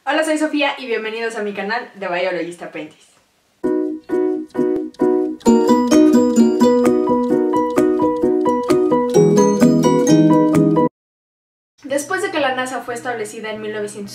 Hola, soy Sofía y bienvenidos a mi canal de Biologist Apprentice. Después de que la NASA fue establecida en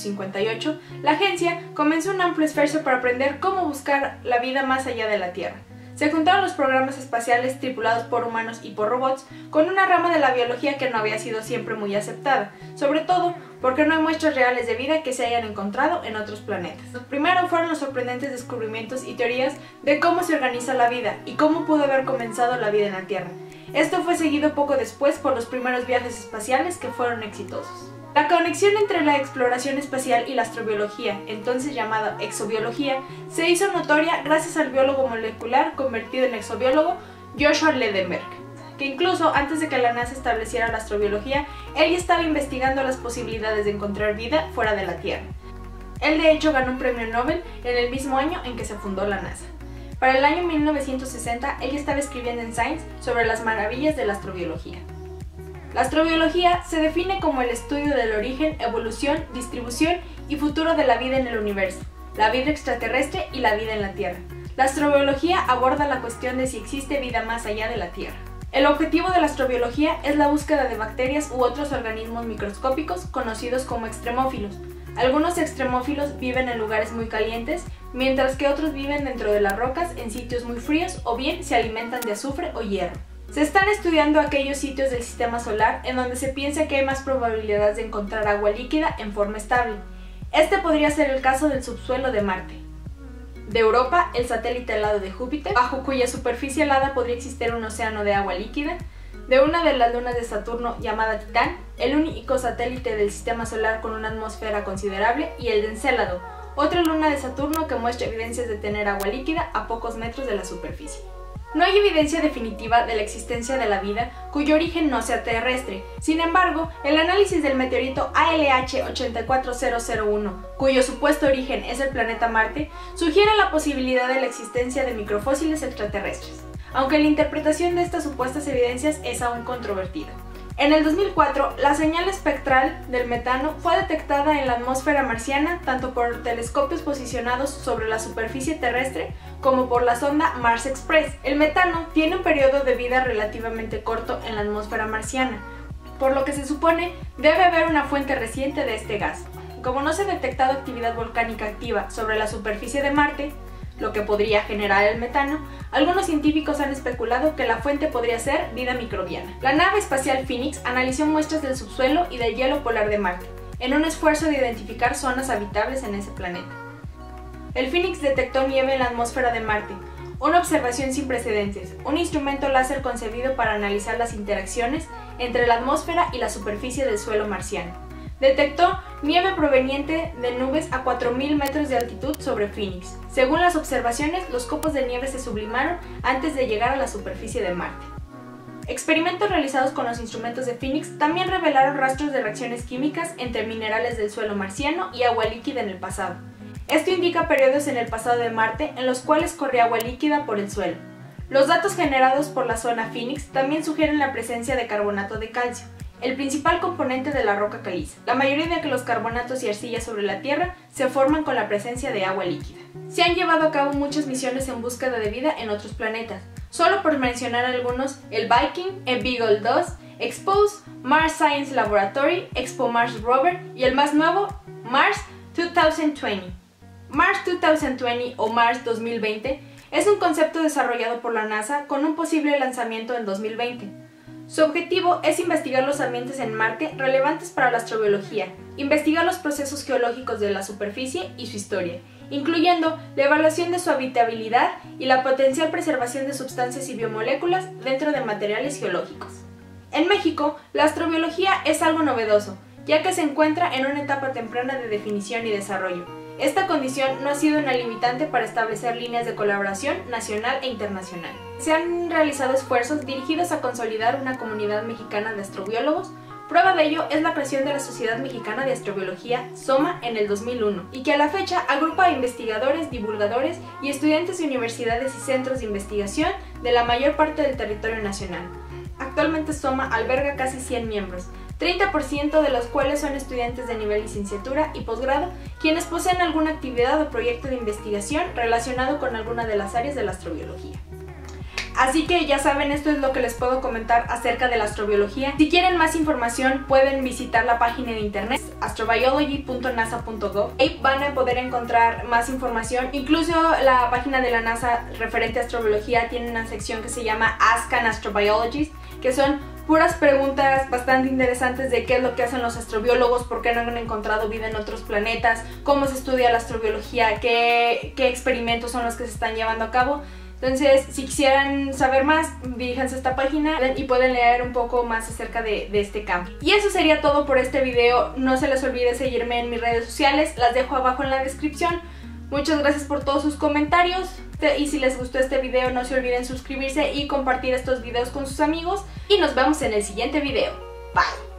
1958, la agencia comenzó un amplio esfuerzo para aprender cómo buscar la vida más allá de la Tierra. Se juntaron los programas espaciales tripulados por humanos y por robots con una rama de la biología que no había sido siempre muy aceptada, sobre todo porque no hay muestras reales de vida que se hayan encontrado en otros planetas. Primero fueron los sorprendentes descubrimientos y teorías de cómo se organiza la vida y cómo pudo haber comenzado la vida en la Tierra. Esto fue seguido poco después por los primeros viajes espaciales que fueron exitosos. La conexión entre la exploración espacial y la astrobiología, entonces llamada exobiología, se hizo notoria gracias al biólogo molecular convertido en exobiólogo Joshua Ledenberg, que incluso antes de que la NASA estableciera la astrobiología, él ya estaba investigando las posibilidades de encontrar vida fuera de la Tierra. Él de hecho ganó un premio Nobel en el mismo año en que se fundó la NASA. Para el año 1960, ella estaba escribiendo en Science sobre las maravillas de la astrobiología. La astrobiología se define como el estudio del origen, evolución, distribución y futuro de la vida en el universo, la vida extraterrestre y la vida en la Tierra. La astrobiología aborda la cuestión de si existe vida más allá de la Tierra. El objetivo de la astrobiología es la búsqueda de bacterias u otros organismos microscópicos conocidos como extremófilos. Algunos extremófilos viven en lugares muy calientes, mientras que otros viven dentro de las rocas en sitios muy fríos o bien se alimentan de azufre o hierro. Se están estudiando aquellos sitios del sistema solar en donde se piensa que hay más probabilidades de encontrar agua líquida en forma estable. Este podría ser el caso del subsuelo de Marte. De Europa, el satélite helado de Júpiter, bajo cuya superficie helada podría existir un océano de agua líquida. De una de las lunas de Saturno llamada Titán, el único satélite del sistema solar con una atmósfera considerable, y el de Encélado, otra luna de Saturno que muestra evidencias de tener agua líquida a pocos metros de la superficie. No hay evidencia definitiva de la existencia de la vida cuyo origen no sea terrestre. Sin embargo, el análisis del meteorito ALH 84001, cuyo supuesto origen es el planeta Marte, sugiere la posibilidad de la existencia de microfósiles extraterrestres, aunque la interpretación de estas supuestas evidencias es aún controvertida. En el 2004, la señal espectral del metano fue detectada en la atmósfera marciana tanto por telescopios posicionados sobre la superficie terrestre como por la sonda Mars Express. El metano tiene un periodo de vida relativamente corto en la atmósfera marciana, por lo que se supone debe haber una fuente reciente de este gas. Como no se ha detectado actividad volcánica activa sobre la superficie de Marte, lo que podría generar el metano, algunos científicos han especulado que la fuente podría ser vida microbiana. La nave espacial Phoenix analizó muestras del subsuelo y del hielo polar de Marte, en un esfuerzo de identificar zonas habitables en ese planeta. El Phoenix detectó nieve en la atmósfera de Marte, una observación sin precedentes, un instrumento láser concebido para analizar las interacciones entre la atmósfera y la superficie del suelo marciano. Detectó nieve proveniente de nubes a 4000 metros de altitud sobre Phoenix. Según las observaciones, los copos de nieve se sublimaron antes de llegar a la superficie de Marte. Experimentos realizados con los instrumentos de Phoenix también revelaron rastros de reacciones químicas entre minerales del suelo marciano y agua líquida en el pasado. Esto indica periodos en el pasado de Marte en los cuales corría agua líquida por el suelo. Los datos generados por la zona Phoenix también sugieren la presencia de carbonato de calcio, el principal componente de la roca caliza. La mayoría de los carbonatos y arcillas sobre la Tierra se forman con la presencia de agua líquida. Se han llevado a cabo muchas misiones en búsqueda de vida en otros planetas. Solo por mencionar algunos, el Viking, el Beagle 2, Expose, Mars Science Laboratory, ExoMars Rover y el más nuevo, Mars 2020. Mars 2020 o Mars 2020 es un concepto desarrollado por la NASA con un posible lanzamiento en 2020. Su objetivo es investigar los ambientes en Marte relevantes para la astrobiología, investigar los procesos geológicos de la superficie y su historia, incluyendo la evaluación de su habitabilidad y la potencial preservación de sustancias y biomoléculas dentro de materiales geológicos. En México, la astrobiología es algo novedoso, ya que se encuentra en una etapa temprana de definición y desarrollo. Esta condición no ha sido una limitante para establecer líneas de colaboración nacional e internacional. Se han realizado esfuerzos dirigidos a consolidar una comunidad mexicana de astrobiólogos. Prueba de ello es la creación de la Sociedad Mexicana de Astrobiología, SOMA, en el 2001, y que a la fecha agrupa a investigadores, divulgadores y estudiantes de universidades y centros de investigación de la mayor parte del territorio nacional. Actualmente SOMA alberga casi 100 miembros, 30% de los cuales son estudiantes de nivel licenciatura y posgrado, quienes poseen alguna actividad o proyecto de investigación relacionado con alguna de las áreas de la astrobiología. Así que ya saben, esto es lo que les puedo comentar acerca de la astrobiología. Si quieren más información pueden visitar la página de internet astrobiology.nasa.gov. Ahí van a poder encontrar más información. Incluso la página de la NASA referente a astrobiología tiene una sección que se llama Ask an Astrobiologist, que son puras preguntas bastante interesantes de qué es lo que hacen los astrobiólogos, por qué no han encontrado vida en otros planetas, cómo se estudia la astrobiología, qué experimentos son los que se están llevando a cabo. Entonces, si quisieran saber más, diríjanse a esta página y pueden leer un poco más acerca de este campo. Y eso sería todo por este video. No se les olvide seguirme en mis redes sociales, las dejo abajo en la descripción. Muchas gracias por todos sus comentarios y si les gustó este video no se olviden suscribirse y compartir estos videos con sus amigos. Y nos vemos en el siguiente video. Bye.